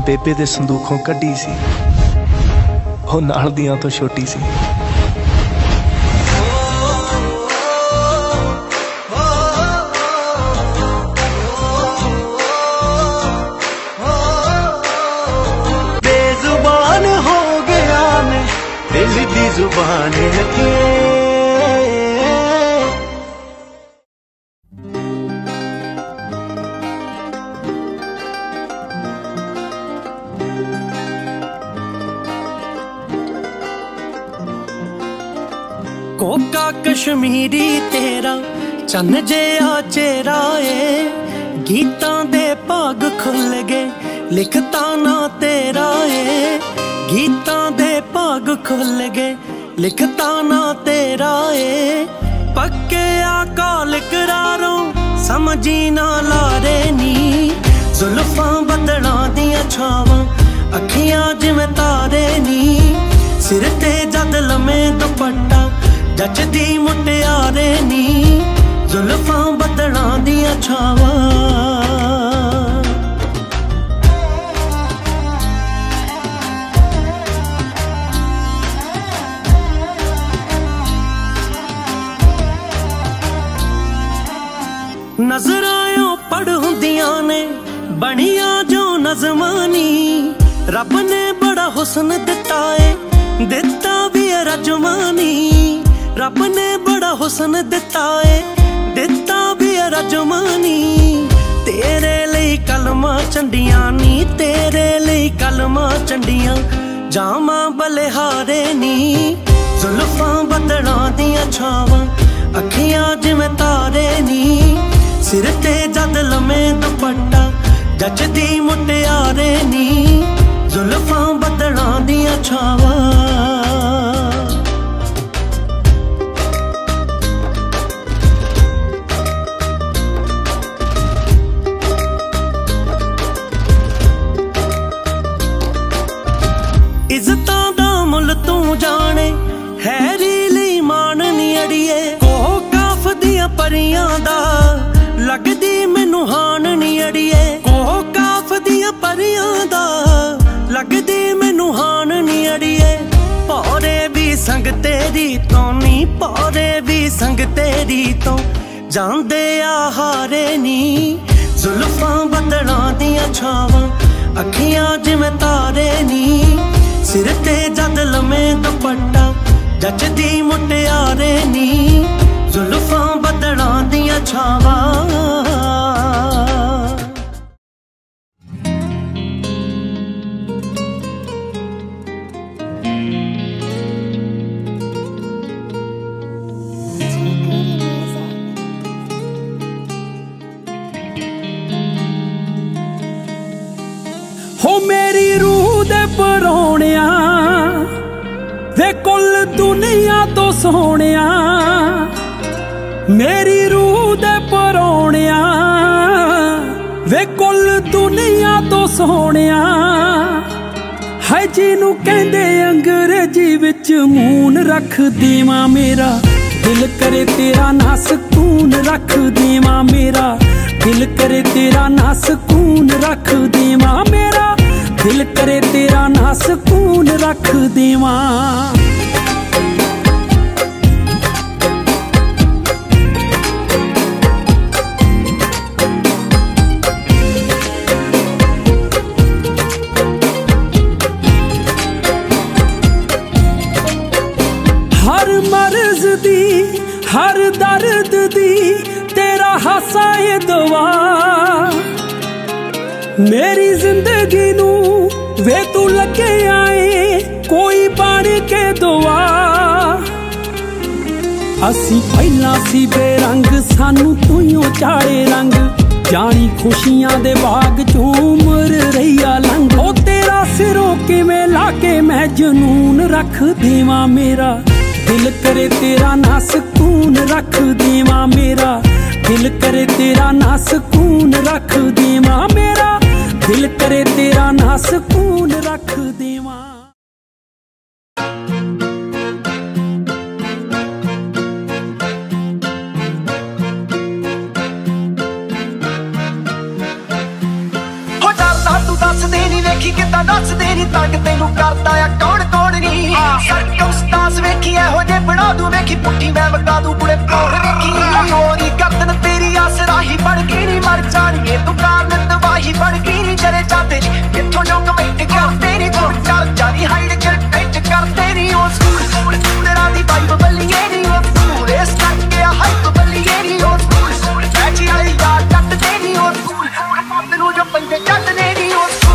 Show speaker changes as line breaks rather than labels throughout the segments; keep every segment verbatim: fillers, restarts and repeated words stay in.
बेबे दे संदूखों कड्डी सी, ओ नाल दियां तो छोटी सी।
बेजुबान हो गया मैं, दिल दी जुबान लगे। कोका कश्मीरी तेरा चन्न जिहा चेहरा ए, गीतां दे भाग खुल गए लिखता ना तेरा ए, गीतां दे भाग खुल गए लिखता ना तेरा ए। पक्के आकाल करारों समझी ना लारे नी, जुल्फां बदलां दियां छावां अखियां जिवें तारे नी, सिर ते जद लम्मे दुपट्टा जचदी मुटियारे नी, जुल्फां बदलां दियां छावां। नजरां पढ़ हुंदियां ने बनिया जो नज़मानी, रब ने बड़ा हुस्न दिता है दिता भी रजमानी, रब ने बड़ा हुस्न दिता है दिता भी रजमानी। तेरे लिए कलमा चंडियां नी, तेरे लिए कलमा चंडियां जामा बलिहारे नी, जुल्फां बदलां दियां छावां अखियां जिवें तारे नी, सिर ते जद लम्मे दुपट्टा जचदी मुटियारे नी, जुल्फां बदलां दियां छावां। इज्जतां दा मुल तू जाने हैरी ली मान नी अड़िए, कोह काफ दियां परियां दा लगदी मैनू हान नी अड़िए, कोह काफ दियां परियां दा लगदी मैनू हान नी अड़िए। पौरे भी संग तेरी तो नी, पौरे भी संग तेरी तो जांदे आ हारे नी, जुल्फां बदलां दियां छावां अखियां जिवें तारे नी, सिर ते जद लम्मे दुपट्टा जचदी मुटियारे नी, जुल्फां बदलां दियां छावां।
हो मेरी रूह दे परोणिया वे कुल दुनिया तो सोहणिया, मेरी रूह दे परोणिया वे कुल दुनिया तो सोहणिया, है जिनू कहंदे अंग्रेजी विच मून रख देवां मेरा, दिल करे तेरा ना सकून रख देवां मेरा, दिल करे तेरा ना सकून रख देवां मेरा, दिल करे तेरा ना सकून रख देवां। हर मर्ज दी हर दर्द दी तेरा हासा ए दुआ, मेरी जिंदगी नू वे तू लगे आए कोई बन के दुआ। असी पहला सी बेरंग सानू तूं चाड़े रंग, जानी खुशियां दे बाग चूमर रहिया लंघ, ओ तेरा सिरों किवें लाके मैं जनून रख देवां मेरा, दिल करे तेरा ना सकून रख देवां मेरा, दिल करे तेरा ना सकून रख देवां मेरा, दिल करे तेरा ना सकून रख देवां।
हो डरदा तू दस दे नी वेखी
रखी एहो जे बना दूं वेखी पुट्ठी मैं वटा दूं कुड़े कोर रखी ओरी गर्दन तेरी आसराही बन के नी मर जानिए तू कान दवाही बन के नी जरे जाते नी इत्थों जो कमेंट कर तेरी छोड़ चल जानी हाइड कर टेंट कर तेरी ओ स्कूल तेरा दी वाइब बल्लिए नी ओ स्कूल इस करके हाइप बल्लिए नी ओ स्कूल बैठी वाली यार टट तेरी ओ स्कूल तेनू जो पंजे चट ने नी ओ स्कूल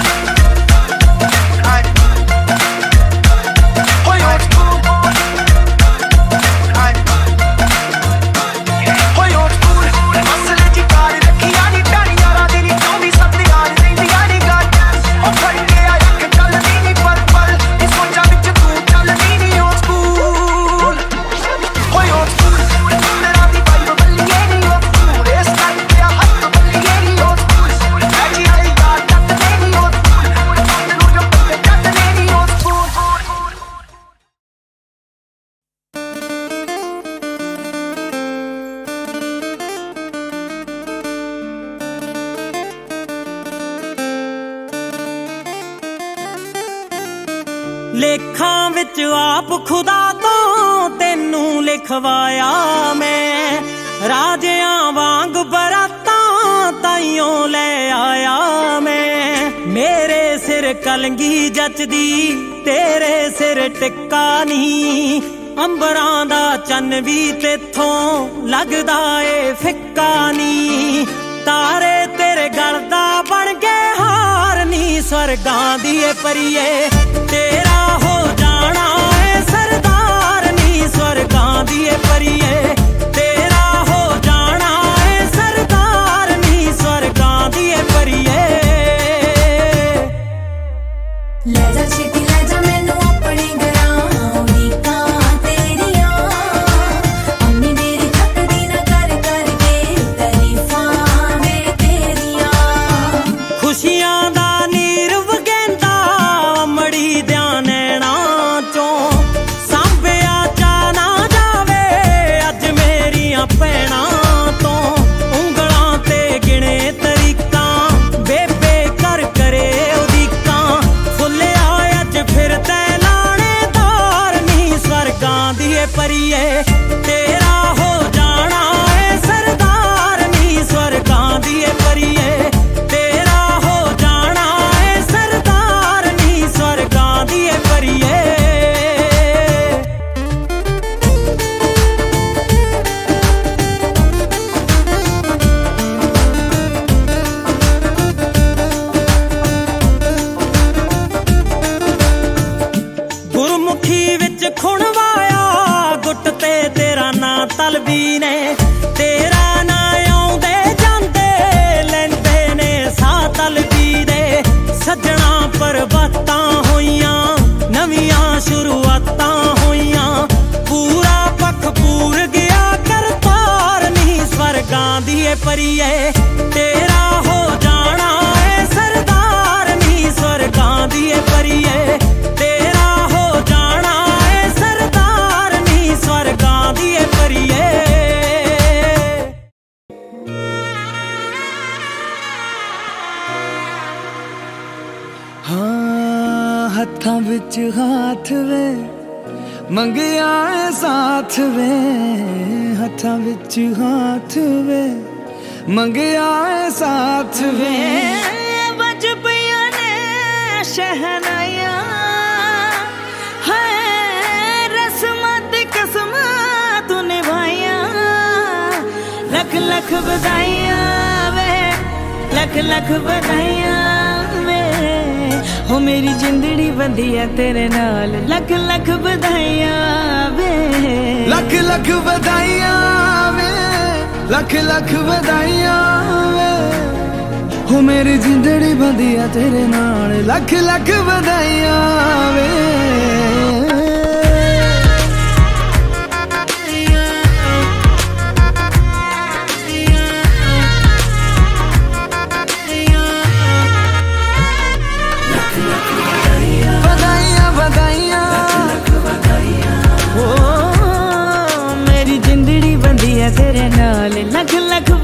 लेखां विच आप खुदा तो तेनू लिखवाया मैं राजियां वांग बरातां ताइयों ले आया मैं मेरे सिर कलंगी जचदी तेरे सिर टिक्का नी अंबरां दा चन्न भी तेथों लगदा ए फिक्का नी तारे तेरे गलदा बन गए हार नी स्वर्गां दी परिए तेरा हो जाना है सरदार नी स्वर्गां दी परिए तेरा हो जाना है सरदार नी स्वर्गां दी परिए
ले जा छेती ले जा मैनू अपने घरां उड़ीकां तेरियां अम्मी मेरी थकदी ना कर करके तारीफां वे तेरियां
खुशियां दा नीर वगेंदा अमड़ी ध्यान नैना चों सांभिया चा ना जावे अज मेरियां भैणां तो उंगलां ते गिणे तरीकां बेबे कर करे उदीकां फुल्लिया अज फिर तै लाणेदार नी स्वर्गां दी परिए तेरा हो जाना है सरदार नी स्वर्गां दी परिए तेरा हो जाना है सरदार नी स्वर्गां दी परिए गुरमुखी विच खुणवाया गुट ते तेरा ना तलबी ने तेरा ना आउंदे जांदे लैंदे ने सा तलबी दे सज्जणा परबतां होइयां नवियां शुरुआतां होइयां पूरा पख पूर गया करतार नी स्वर्गां दी परिए तेरा हो जाना है सरदार नी स्वर्गां दी परिए तेरा हो जाना है सरदार नी स्वर्गां दी परिए
हाँ हत्थां विच हाथ वे मंगिया है साथ वे हत्थां विच हाथ वे मंगिया है साथ वे
बज पिया ने शहनाया है रस्मां ते कसमां तू निभाया लख लख बधाइयां वे लख लख बधाइयां वे हो मेरी जिंदड़ी बंधी है तेरे नाल लख लख बधाइयां वे
लख लख बधाइयां वे लख लख बधाइयां वे हो मेरी जिंदड़ी बंधी है तेरे नाल लख लख बधाइयां वे बधाइयां बधाइयां
ओ मेरी जिंदड़ी बंधी है तेरे नाल लख लख